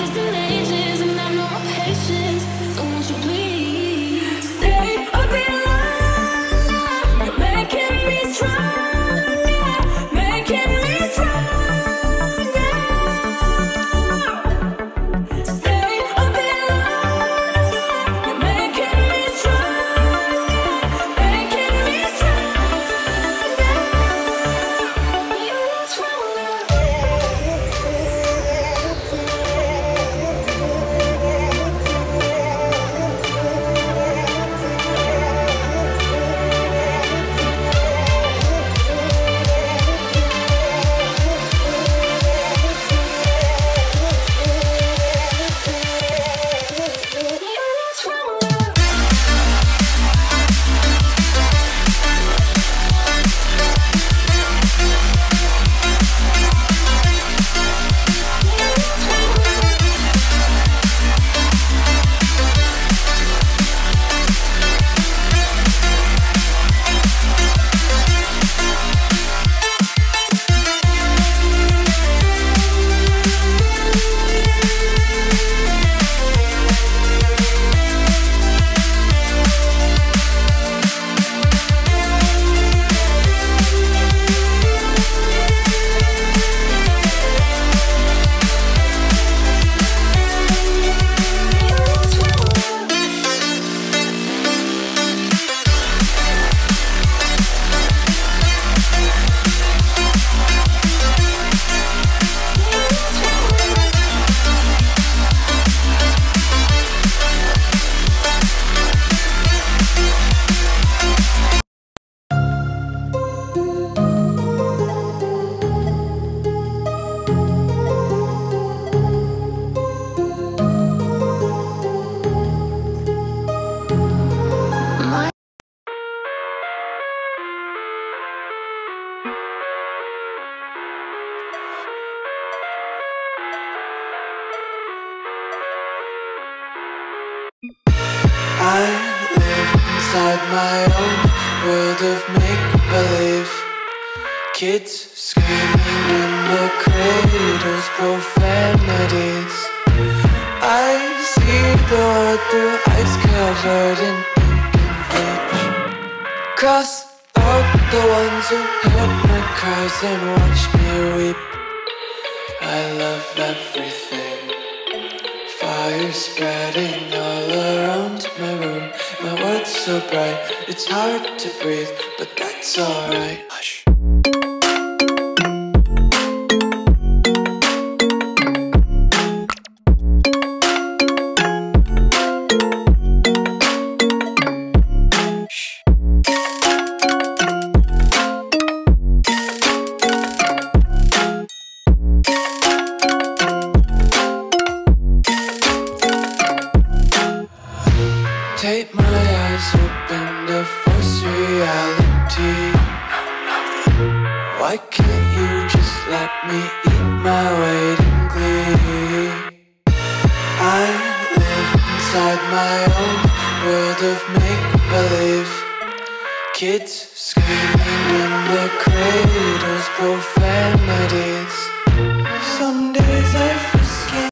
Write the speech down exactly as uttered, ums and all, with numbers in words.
I live inside my own world of make-believe. Kids screaming in the cradles, profanities. I see the world through ice covered in ink and bleach. Cross out the ones who heard my cries and watched me weep. I love everything. Fire spreading all around my room. My world's so bright, it's hard to breathe, but that's alright. Hush. Take my eyes open to force reality. Why can't you just let me eat my weight in glee? I live inside my own world of make-believe. Kids screaming in the cradles, profane.